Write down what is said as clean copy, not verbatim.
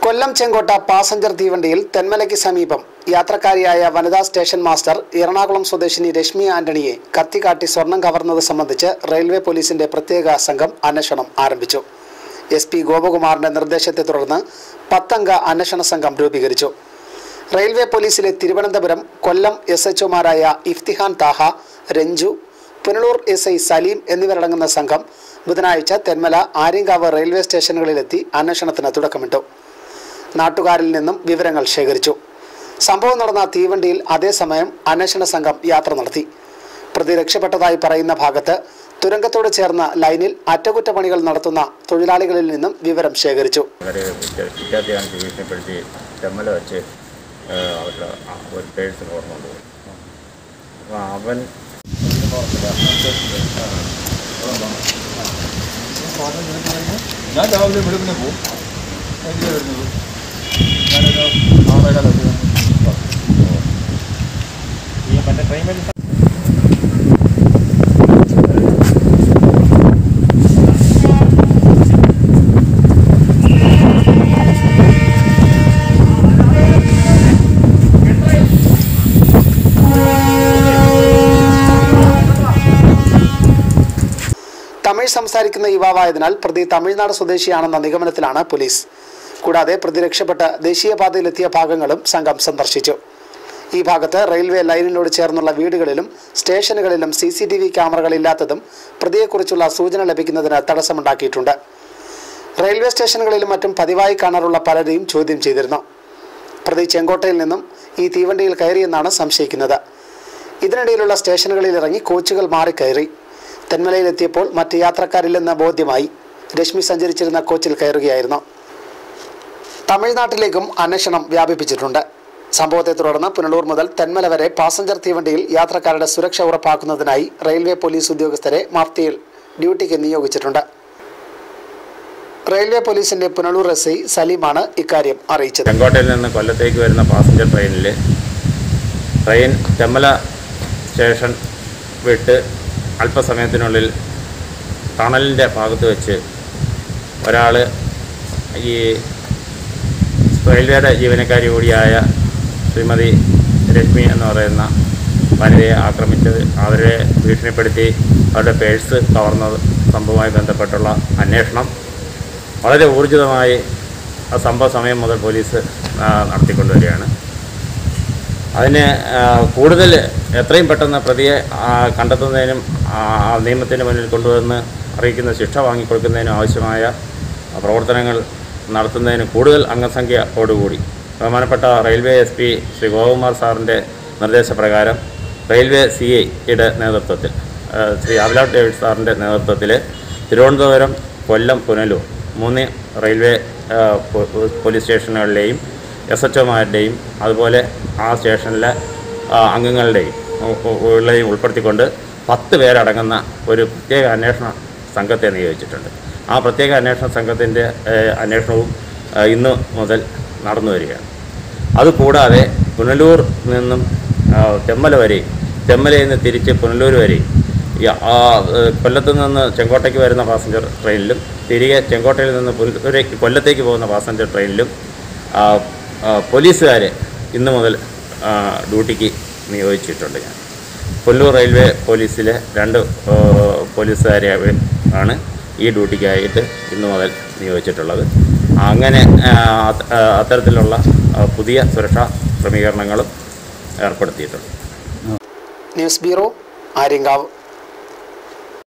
Kollam Chenkotta passenger തീവണ്ടിയിൽ തെന്മലയ്ക്ക് സമീപം യാത്രക്കാരിയായ വനിതാ സ്റ്റേഷൻ മാസ്റ്റർ എറണാകുളം സ്വദേശിനി രശ്മി ആന്റണിയെ കത്തിക്കാട്ടി സ്വർണം കവർന്നത് സംബന്ധിച്ച് റെയിൽവേ പോലീസിന്റെ പ്രത്യേക സംഘം അന്വേഷണം ആരംഭിച്ചു. SP ഗോപകുമാറിന്റെ നിർദ്ദേശത്തെ തുടർന്ന് 10 അംഗ അന്വേഷണ സംഘം രൂപീകരിച്ചു. റെയിൽവേ പോലീസിലെ തിരുവനന്തപുരം, കൊല്ലം SHOമാരായ ഇഫ്തിഹാൻ താഹ, രഞ്ജു, പുനലൂർ SI സലീം എന്നിവരടങ്ങുന്ന സംഘം ബുധനാഴ്ച തെന്മല, ആര്യങ്കാവ് റെയിൽവേ സ്റ്റേഷനുകളിലെത്തി അന്വേഷണത്തിന് തുടക്കമിട്ടു. നാട്ടുകാരിൽ നിന്നും വിവരങ്ങൾ ശേഖരിച്ചു. സംഭവം നടന്ന തീവണ്ടിയിൽ അതേസമയം അന്വേഷണ സംഘം യാത്ര നടത്തി. പ്രതി രക്ഷപ്പെട്ടതായി പറയുന്ന ഭാഗത്ത് തുരങ്കത്തോട് ചേർന്ന ലൈനിൽ അറ്റകുറ്റപ്പണികൾ നടത്തുന്ന തൊഴിലാളികളിൽ നിന്നും വിവരം ശേഖരിച്ചു. ഞാൻ രാവിലെ വെളുപ്പിനെ പോകും. തമിഴ് സംസാരിക്കുന്ന യുവാവായതിനാൽ പ്രതി തമിഴ്നാട് സ്വദേശിയാണെന്ന നിഗമനത്തിലാണ് പോലീസ്. കൂടാതെ പ്രതി രക്ഷപ്പെട്ട് ദേശീയപാതയിലെത്തിയ ഭാഗങ്ങളും സംഘം സന്ദർശിച്ചു. ഈ ഭാഗത്ത് റെയിൽവേ ലൈനിനോട് ചേർന്നുള്ള വീടുകളിലും സ്റ്റേഷനുകളിലും CCTV ക്യാമറകളില്ലാത്തതും പ്രതിയെക്കുറിച്ചുള്ള സൂചന ലഭിക്കുന്നതിന് തടസ്സമുണ്ടാക്കിയിട്ടുണ്ട്. റെയിൽവേ സ്റ്റേഷനുകളിലും മറ്റും പതിവായി കാണാറുള്ള പലരെയും ചോദ്യം ചെയ്തിരുന്നു. പ്രതി ചെങ്കോട്ടയിൽ നിന്നും ഈ തീവണ്ടിയിൽ കയറിയെന്നാണ് സംശയിക്കുന്നത്. ഇതിനിടയിലുള്ള സ്റ്റേഷനുകളിൽ ഇറങ്ങി കോച്ചുകൾ മാറിക്കയറി. തെന്മലയിലെത്തിയപ്പോൾ മറ്റ് യാത്രക്കാരില്ലെന്ന് ബോധ്യമായി. രശ്മി സഞ്ചരിച്ചിരുന്ന കോച്ചിൽ കയറുകയായിരുന്നു. തമിഴ്നാട്ടിലേക്കും അന്വേഷണം വ്യാപിപ്പിച്ചിട്ടുണ്ട്. സംഭവത്തെ തുടർന്ന് പുനലൂർ മുതൽ തെന്മല വരെ പാസഞ്ചർ തീവണ്ടിയിൽ യാത്രക്കാരുടെ സുരക്ഷ ഉറപ്പാക്കുന്നതിനായി റെയിൽവേ പോലീസ് ഉദ്യോഗസ്ഥരെ മഫ്തിയിൽ ഡ്യൂട്ടിക്ക് നിയോഗിച്ചിട്ടുണ്ട്. റെയിൽവേ പോലീസിന്റെ പുനലൂർ SI സലീമാണ് ഇക്കാര്യം അറിയിച്ചത്. ചെങ്കോട്ടയിൽ നിന്ന് കൊല്ലത്തേക്ക് വരുന്ന പാസഞ്ചർ ട്രെയിൻ തെന്മല സ്റ്റേഷൻ വിട്ട് അല്പസമയത്തിനുള്ളിൽ ടണലിൻ്റെ ഭാഗത്ത് വെച്ച് ഒരാൾ ഈ റെയിൽവേയുടെ ജീവനക്കാരി കൂടിയായ ശ്രീമതി രശ്മി എന്ന് പറയുന്ന വനിതയെ ആക്രമിച്ചത്, അവരെ ഭീഷണിപ്പെടുത്തി അവരുടെ പേഴ്സ് കവർന്ന സംഭവവുമായി ബന്ധപ്പെട്ടുള്ള അന്വേഷണം വളരെ ഊർജിതമായി ആ സംഭവ സമയം മുതൽ പോലീസ് നടത്തിക്കൊണ്ടുവരികയാണ്. അതിന് കൂടുതൽ എത്രയും പെട്ടെന്ന് പ്രതിയെ കണ്ടെത്തുന്നതിനും നിയമത്തിന് മുന്നിൽ കൊണ്ടുവന്ന് അറിയിക്കുന്ന ശിക്ഷ വാങ്ങിക്കൊടുക്കുന്നതിനും ആവശ്യമായ പ്രവർത്തനങ്ങൾ നടത്തുന്നതിന് കൂടുതൽ അംഗസംഖ്യയോടുകൂടി ബഹുമാനപ്പെട്ട റെയിൽവേ SP ശ്രീ ഗോപകുമാർ സാറിൻ്റെ നിർദ്ദേശപ്രകാരം റെയിൽവേ CIയുടെ നേതൃത്വത്തിൽ ശ്രീ അഭിലാഷ് ഡേവിഡ് സാറിൻ്റെ നേതൃത്വത്തിൽ തിരുവനന്തപുരം, കൊല്ലം, പുനലൂർ 3 റെയിൽവേ പോലീസ് സ്റ്റേഷനുകളിലെയും SHOമാരുടെയും അതുപോലെ ആ സ്റ്റേഷനിലെ അംഗങ്ങളുടെയും ഉൾപ്പെടുത്തിക്കൊണ്ട് 10 പേരടങ്ങുന്ന ഒരു പ്രത്യേക അന്വേഷണ സംഘത്തെ നിയോഗിച്ചിട്ടുണ്ട്. ആ പ്രത്യേക അന്വേഷണ സംഘത്തിൻ്റെ അന്വേഷണവും ഇന്ന് മുതൽ നടന്നു വരികയാണ്. അതുകൂടാതെ പുനലൂർ നിന്നും തെന്മല വരെയും, തെന്മലയിൽ നിന്ന് തിരിച്ച് പുനലൂർ വരെയും, കൊല്ലത്തു നിന്ന് ചെങ്കോട്ടയ്ക്ക് വരുന്ന പാസഞ്ചർ ട്രെയിനിലും തിരികെ ചെങ്കോട്ടയിൽ നിന്ന് കൊല്ലത്തേക്ക് പോകുന്ന പാസഞ്ചർ ട്രെയിനിലും പോലീസുകാരെ ഇന്നു മുതൽ ഡ്യൂട്ടിക്ക് നിയോഗിച്ചിട്ടുണ്ട്. ഞാൻ പുനലൂർ റെയിൽവേ പോലീസിലെ 2 പോലീസുകാരെ ആണ് ഈ ഡ്യൂട്ടിക്കായിട്ട് ഇന്നു മുതൽ നിയോഗിച്ചിട്ടുള്ളത്. അങ്ങനെ അത്തരത്തിലുള്ള പുതിയ സുരക്ഷാ ക്രമീകരണങ്ങളും ഏർപ്പെടുത്തിയിട്ടുണ്ട്. News bureau, Aryankavu.